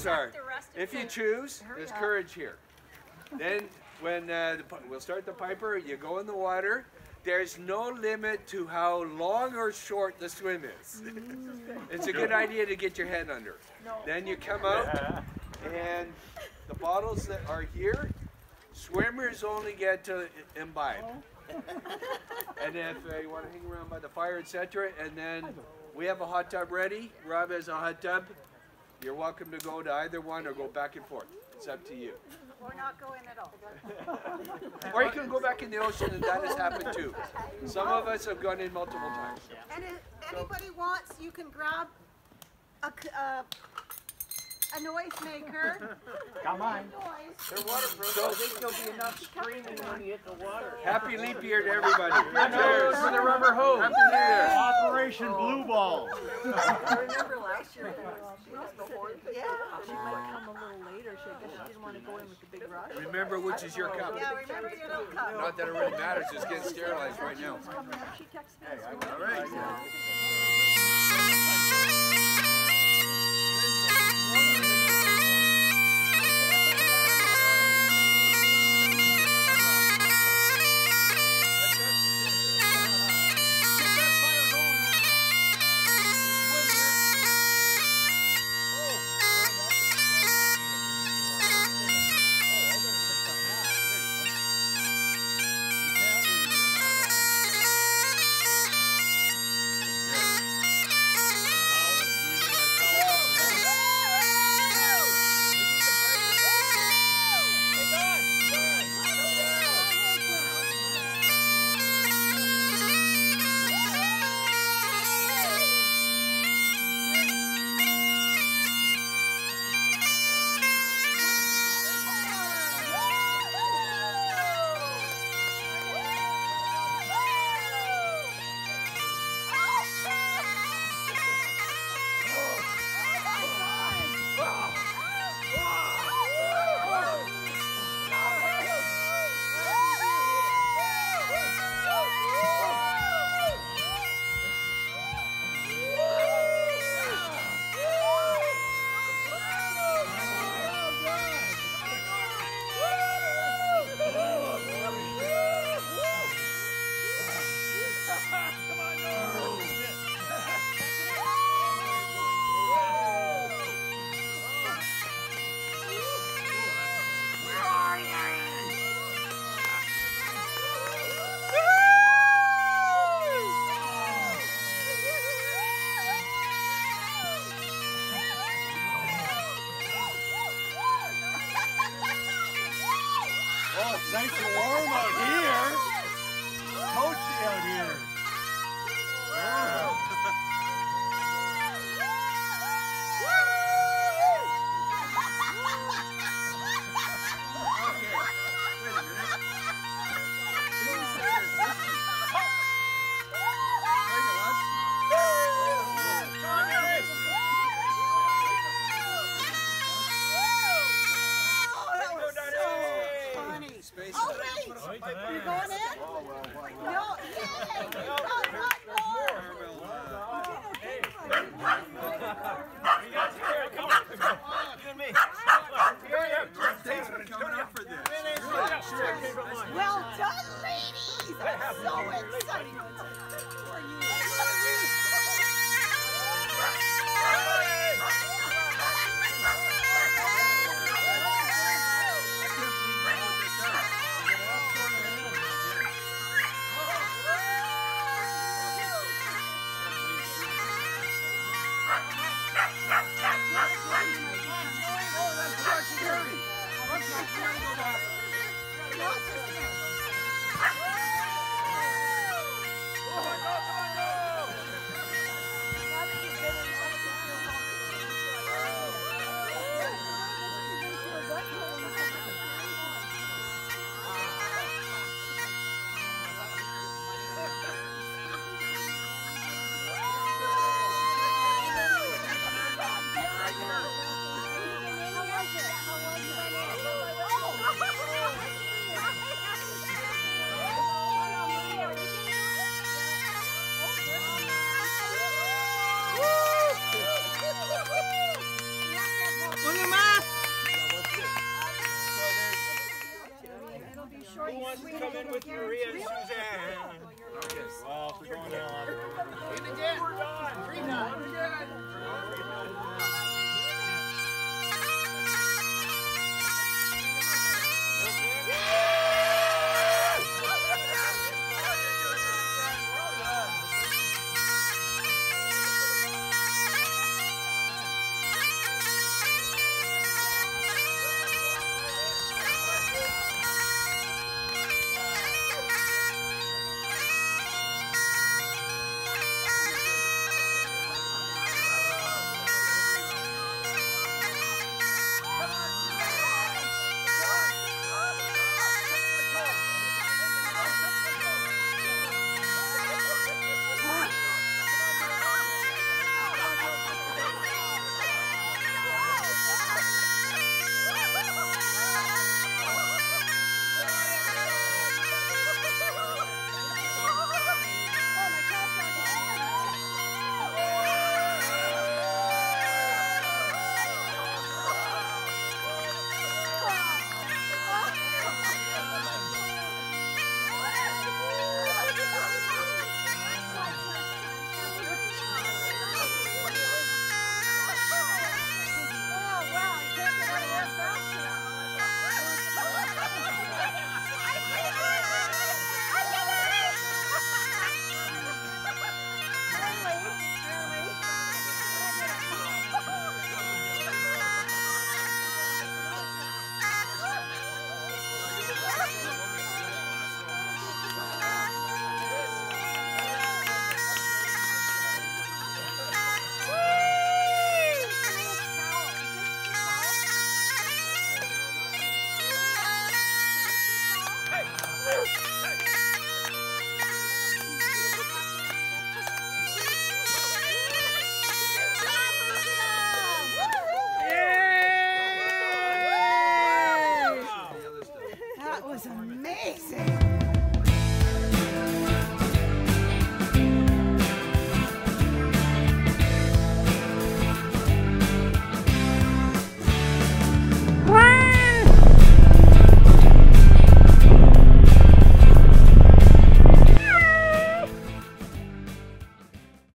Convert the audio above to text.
rules are, if you choose, there's courage here. Then when we'll start the piper, you go in the water. There's no limit to how long or short the swim is. It's a good idea to get your head under. Then you come out, and the bottles that are here, swimmers only get to imbibe. And if you want to hang around by the fire, etc., and then we have a hot tub ready. Rob has a hot tub. You're welcome to go to either one or go back and forth. It's up to you. Or not go in at all. Or you can go back in the ocean, and that has happened too. Some of us have gone in multiple times. And if anybody wants, you can grab a noise maker. Got mine. They're waterproof, so I think there'll be enough screaming when you hit the water. Happy leap year to everybody. Cheers for the rubber hose. Happy New Year. Operation Blue Ball. I remember last year she was the horn. Yeah. She might come a little later. She didn't want to go in with the big rush. Remember which is your cup. Yeah, remember your little cup. Not that it really matters, it's getting sterilized right now. She texted me. All right. Nice and warm out here. Coachy out here. Wow. You going in? No, yay! Well done, ladies! I'm so excited for you. Who wants to come in with Maria and Suzanne? Well, if they're going down. In again. We're done. Three done. Really?